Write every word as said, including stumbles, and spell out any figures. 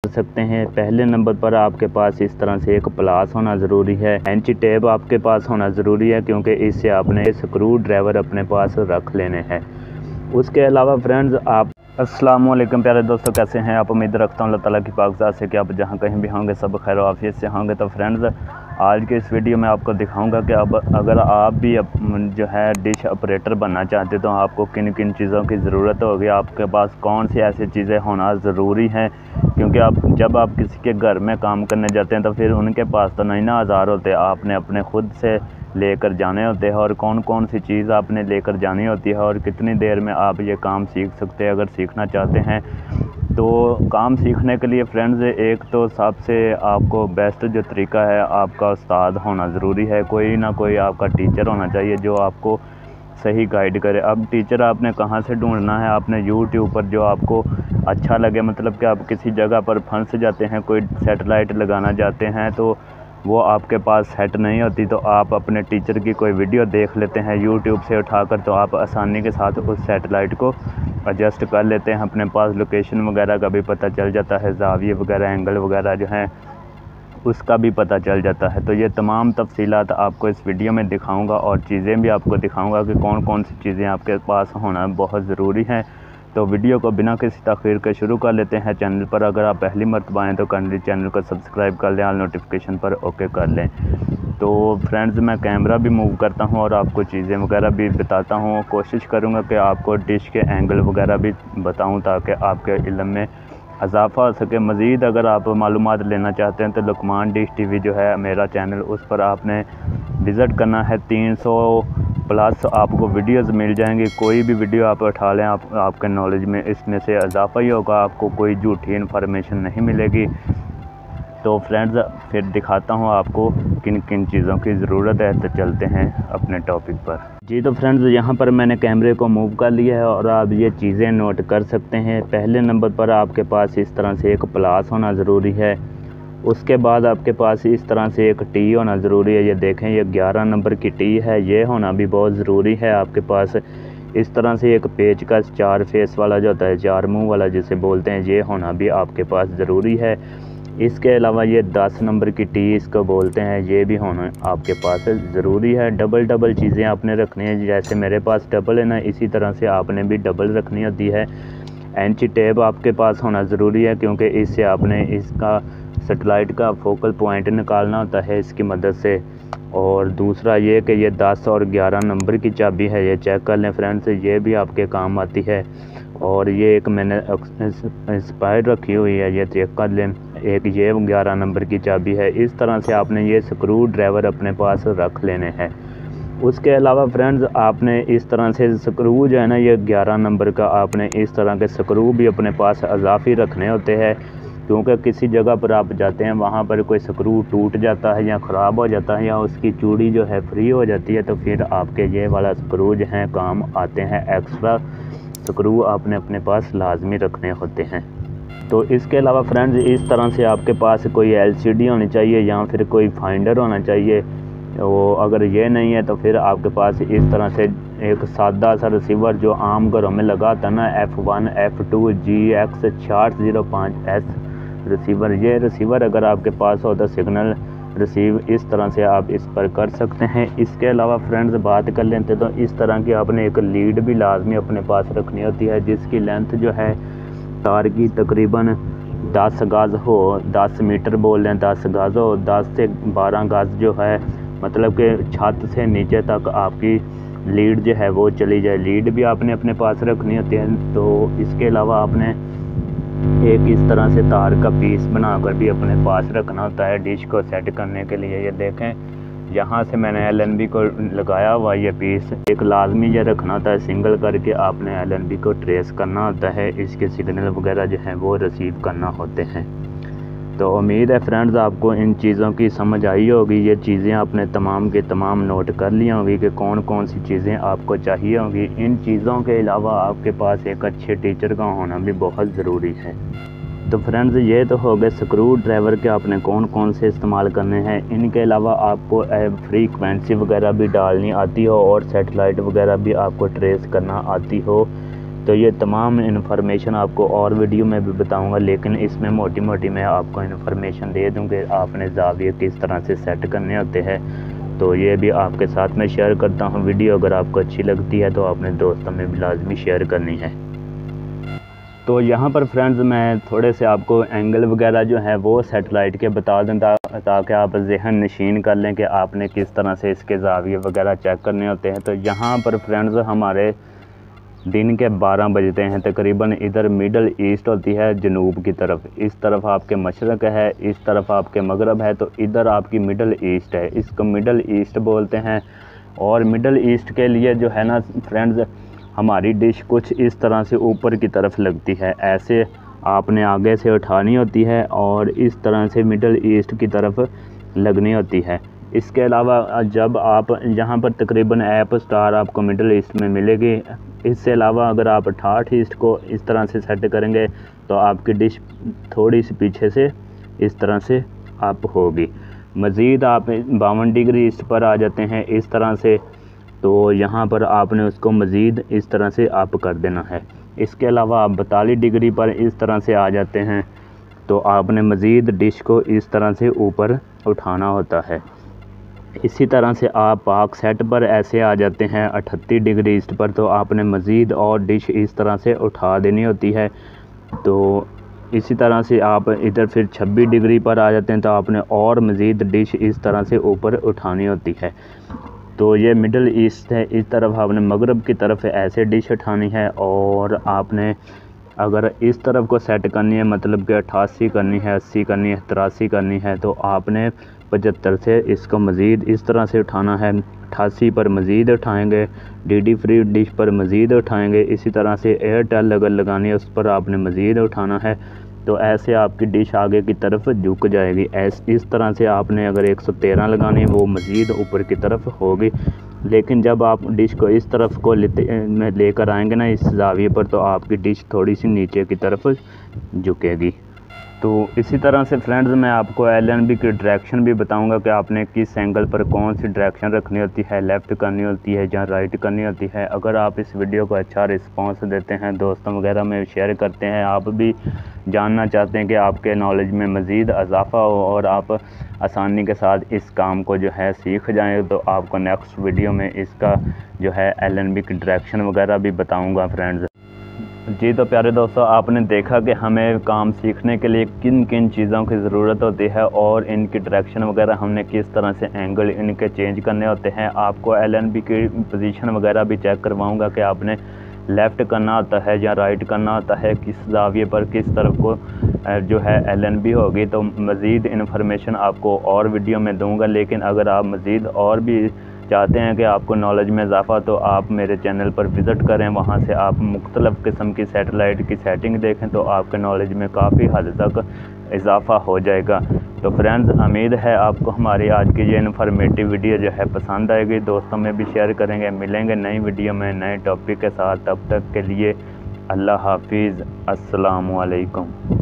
सकते हैं। पहले नंबर पर आपके पास इस तरह से एक प्लास होना ज़रूरी है। एंची टेप आपके पास होना ज़रूरी है, क्योंकि इससे आपने स्क्रू ड्राइवर अपने पास रख लेने हैं। उसके अलावा फ्रेंड्स, आप अस्सलाम वालेकुम प्यारे दोस्तों, कैसे हैं आप? उम्मीद रखता हूँ अल्लाह ताला की पाकज़ात से कि आप जहाँ कहीं भी होंगे सब खैर आफियत से होंगे। तो फ्रेंड्स, आज के इस वीडियो में आपको दिखाऊंगा कि अब अगर आप भी अप, जो है डिश ऑपरेटर बनना चाहते तो आपको किन किन चीज़ों की ज़रूरत होगी, आपके पास कौन सी ऐसी चीज़ें होना ज़रूरी हैं। क्योंकि आप जब आप किसी के घर में काम करने जाते हैं तो फिर उनके पास तो नहीं ना औज़ार होते, आपने अपने खुद से लेकर जाने होते हैं। और कौन कौन सी चीज़ आपने लेकर जानी होती है और कितनी देर में आप ये काम सीख सकते हैं अगर सीखना चाहते हैं। तो काम सीखने के लिए फ्रेंड्स, एक तो सबसे आपको बेस्ट जो तरीका है, आपका उस्ताद होना ज़रूरी है। कोई ना कोई आपका टीचर होना चाहिए जो आपको सही गाइड करे। अब टीचर आपने कहाँ से ढूंढना है? आपने यूट्यूब पर जो आपको अच्छा लगे, मतलब कि आप किसी जगह पर फंस जाते हैं, कोई सेटेलाइट लगाना चाहते हैं तो वो आपके पास सेट नहीं होती, तो आप अपने टीचर की कोई वीडियो देख लेते हैं यूट्यूब से उठाकर, तो आप आसानी के साथ उस सेटेलाइट को एडजस्ट कर लेते हैं। अपने पास लोकेशन वगैरह का भी पता चल जाता है, ज़ाविये वगैरह, एंगल वगैरह जो हैं उसका भी पता चल जाता है। तो ये तमाम तफसीलात आपको इस वीडियो में दिखाऊंगा और चीज़ें भी आपको दिखाऊंगा कि कौन कौन सी चीज़ें आपके पास होना बहुत ज़रूरी है। तो वीडियो को बिना किसी तखीर के शुरू कर लेते हैं। चैनल पर अगर आप पहली मरतबा आएँ तो काइंडली चैनल को सब्सक्राइब कर लें, ऑल नोटिफिकेशन पर ओके कर लें। तो फ्रेंड्स, मैं कैमरा भी मूव करता हूँ और आपको चीज़ें वगैरह भी बताता हूँ। कोशिश करूँगा कि आपको डिश के एंगल वगैरह भी बताऊँ ताकि आपके इल्म में इजाफ़ा हो सके। मज़ीद अगर आप मालूमात लेना चाहते हैं तो लुकमान डिश टीवी जो है मेरा चैनल, उस पर आपने विज़िट करना है। तीन सौ प्लस आपको वीडियोस मिल जाएंगी। कोई भी वीडियो आप उठा लें, आप आपके नॉलेज में इसमें से इजाफ़ा ही होगा, आपको कोई झूठी इन्फॉर्मेशन नहीं मिलेगी। तो फ्रेंड्स, फिर दिखाता हूँ आपको किन किन चीज़ों की ज़रूरत है। तो चलते हैं अपने टॉपिक पर। जी तो फ्रेंड्स, यहाँ पर मैंने कैमरे को मूव कर लिया है और आप ये चीज़ें नोट कर सकते हैं। पहले नंबर पर आपके पास इस तरह से एक प्लास होना ज़रूरी है। उसके बाद आपके पास इस तरह से एक टी होना ज़रूरी है। ये देखें, ये ग्यारह नंबर की टी है, ये होना भी बहुत ज़रूरी है। आपके पास इस तरह से एक पेच का चार फेस वाला जो होता है, चार मुँह वाला जिसे बोलते हैं, ये होना भी आपके पास ज़रूरी है। इसके अलावा ये दस नंबर की टी इसको बोलते हैं, ये भी होना आपके पास ज़रूरी है। डबल डबल चीज़ें आपने रखनी है, जैसे मेरे पास डबल है ना, इसी तरह से आपने भी डबल रखनी होती है। एंची टेप आपके पास होना ज़रूरी है, क्योंकि इससे आपने इसका सेटेलाइट का फोकल पॉइंट निकालना होता है इसकी मदद से। और दूसरा ये कि ये दस और ग्यारह नंबर की चाबी है, ये चेक कर लें फ्रेंड्स, ये भी आपके काम आती है। और ये एक मैंने एक्सपायर रखी हुई है, ये चेक कर लें। एक ये ग्यारह नंबर की चाबी है। इस तरह से आपने ये स्क्रू ड्राइवर अपने पास रख लेने हैं। उसके अलावा फ्रेंड्स, आपने इस तरह से स्क्रू जो है ना, ये ग्यारह नंबर का आपने इस तरह के स्क्रू भी अपने पास इजाफी रखने होते हैं। क्योंकि किसी जगह पर आप जाते हैं, वहाँ पर कोई स्क्रू टूट जाता है या ख़राब हो जाता है या उसकी चूड़ी जो है फ्री हो जाती है, तो फिर आपके ये वाला स्क्रू जो है काम आते हैं। एक्स्ट्रा स्क्रू आपने अपने पास लाजमी रखने होते हैं। तो इसके अलावा फ्रेंड्स, इस तरह से आपके पास कोई एलसीडी होनी चाहिए या फिर कोई फाइंडर होना चाहिए। वो अगर ये नहीं है तो फिर आपके पास इस तरह से एक सादा सा रिसीवर जो आम घरों में लगा था ना, F one F two G X चार ज़ीरो पाँच एस रिसीवर, ये रिसीवर अगर आपके पास हो तो सिग्नल रिसीव इस तरह से आप इस पर कर सकते हैं। इसके अलावा फ्रेंड्स, बात कर लेते तो इस तरह की आपने एक लीड भी लाजमी अपने पास रखनी होती है, जिसकी लेंथ जो है तार की तकरीबन दस गज़ हो, दस मीटर बोल लें, दस गज़ हो, दस से बारह गज़ जो है, मतलब कि छत से नीचे तक आपकी लीड जो है वो चली जाए। लीड भी आपने अपने पास रखनी होती है। तो इसके अलावा आपने एक इस तरह से तार का पीस बनाकर भी अपने पास रखना होता है डिश को सेट करने के लिए। ये देखें, यहाँ से मैंने एल एन बी को लगाया हुआ, ये पीस एक लाजमी ये रखना होता है। सिंगल करके आपने एल एन बी को ट्रेस करना होता है, इसके सिग्नल वगैरह जो हैं वो रिसीव करना होते हैं। तो उम्मीद है फ्रेंड्स, आपको इन चीज़ों की समझ आई होगी। ये चीज़ें आपने तमाम के तमाम नोट कर ली होंगी कि कौन कौन सी चीज़ें आपको चाहिए होंगी। इन चीज़ों के अलावा आपके पास एक अच्छे टीचर का होना भी बहुत ज़रूरी है। तो फ्रेंड्स, ये तो हो गए स्क्रू ड्राइवर के आपने कौन कौन से इस्तेमाल करने हैं। इनके अलावा आपको फ्रीक्वेंसी वगैरह भी डालनी आती हो और सेटेलाइट वगैरह भी आपको ट्रेस करना आती हो, तो तो ये तमाम इन्फॉर्मेशन आपको और वीडियो में भी बताऊंगा, लेकिन इसमें मोटी मोटी मैं आपको इन्फॉर्मेशन दे दूँ कि आपने ज़ाविये किस तरह से सेट करने होते हैं। तो ये भी आपके साथ में शेयर करता हूँ। वीडियो अगर आपको अच्छी लगती है तो अपने दोस्तों में भी लाजमी शेयर करनी है। तो यहाँ पर फ्रेंड्स मैं थोड़े से आपको एंगल वगैरह जो है वो सेटेलाइट के बता दूँ, ताकि आप जहन नशीन कर लें कि आपने किस तरह से इसके ज़ाविये वगैरह चेक करने होते हैं। तो यहाँ पर फ्रेंड्स हमारे दिन के बारह बजते हैं तकरीबन। इधर मिडल ईस्ट होती है जनूब की तरफ, इस तरफ आपके मशरक़ है, इस तरफ आपके मगरब है, तो इधर आपकी मिडल ईस्ट है, इसको मिडल ईस्ट बोलते हैं। और मिडल ईस्ट के लिए जो है ना फ्रेंड्स, हमारी डिश कुछ इस तरह से ऊपर की तरफ लगती है, ऐसे आपने आगे से उठानी होती है और इस तरह से मिडल ईस्ट की तरफ लगनी होती है। इसके अलावा जब आप यहाँ पर तकरीबन ऐप स्टार आपको मिडल ईस्ट में मिलेगी। इससे अलावा अगर आप अठारह ईस्ट को इस तरह से सेट करेंगे तो आपकी डिश थोड़ी सी पीछे से इस तरह से आप होगी। मज़ीद आप बावन डिग्री ईस्ट पर आ जाते हैं इस तरह से, तो यहाँ पर आपने उसको मज़ीद इस तरह से आप कर देना है। इसके अलावा आप बतालीस डिग्री पर इस तरह से आ जाते हैं, तो आपने मज़ीद डिश को इस तरह से ऊपर उठाना होता है। इसी तरह से आप पाक सेट पर ऐसे आ जाते हैं अठत्तीस डिग्री ईस्ट पर, तो आपने मज़ीद और डिश इस तरह से उठा देनी होती है। तो इसी तरह से आप इधर फिर छब्बीस डिग्री पर आ जाते हैं, तो आपने और मज़ीद डिश इस तरह से ऊपर उठानी होती है। तो ये मिडल ईस्ट है, इस तरफ आपने मगरब की तरफ ऐसे डिश उठानी है। और आपने अगर इस तरफ को सेट करनी है, मतलब कि अट्ठासी करनी है, अस्सी करनी है, तिरासी करनी है, तो आपने पचहत्तर से इसको मज़ीद इस तरह से उठाना है। अट्ठासी पर मज़ीद उठाएंगे, डी फ्री डिश पर मज़ीद उठाएंगे। इसी तरह से एयरटेल अगर लगानी है उस पर आपने मज़ीद उठाना है। तो ऐसे आपकी डिश आगे की तरफ झुक जाएगी। ऐस इस तरह से आपने अगर एक सौ तेरह लगानी है वो मज़ीद ऊपर की तरफ होगी। लेकिन जब आप डिश को इस तरफ को लेते में लेकर आएंगे ना इस ज़ाविये पर, तो आपकी डिश थोड़ी सी नीचे की तरफ झुकेगी। तो इसी तरह से फ्रेंड्स मैं आपको एल एन बी की डायरेक्शन भी बताऊंगा कि आपने किस एंगल पर कौन सी डायरेक्शन रखनी होती है, लेफ़्ट करनी होती है या राइट करनी होती है। अगर आप इस वीडियो को अच्छा रिस्पांस देते हैं, दोस्तों वगैरह में शेयर करते हैं, आप भी जानना चाहते हैं कि आपके नॉलेज में मज़ीद इजाफ़ा हो और आप आसानी के साथ इस काम को जो है सीख जाएँ, तो आपको नेक्स्ट वीडियो में इसका जो है एल एन बी की डायरेक्शन वगैरह भी बताऊँगा फ्रेंड्स। जी तो प्यारे दोस्तों, आपने देखा कि हमें काम सीखने के लिए किन किन चीज़ों की ज़रूरत होती है और इनकी डायरेक्शन वगैरह हमने किस तरह से एंगल इनके चेंज करने होते हैं। आपको एल एन बी की पोजीशन वगैरह भी चेक करवाऊंगा कि आपने लेफ़्ट करना होता है या राइट करना होता है, किस ज़ाविये पर किस तरफ को जो है एल एन बी होगी। तो मज़ीद इन्फॉर्मेशन आपको और वीडियो में दूँगा। लेकिन अगर आप मज़ीद और भी चाहते हैं कि आपको नॉलेज में इजाफ़ा, तो आप मेरे चैनल पर विज़िट करें, वहां से आप मुख्तलिफ़ किस्म की सैटेलाइट की सेटिंग देखें, तो आपके नॉलेज में काफ़ी हद तक इजाफ़ा हो जाएगा। तो फ्रेंड्स, उम्मीद है आपको हमारी आज की ये इन्फॉर्मेटिव वीडियो जो है पसंद आएगी, दोस्तों में भी शेयर करेंगे। मिलेंगे नई वीडियो में नए टॉपिक के साथ, तब तक के लिए अल्लाह हाफिज़, अस्सलामु अलैकुम।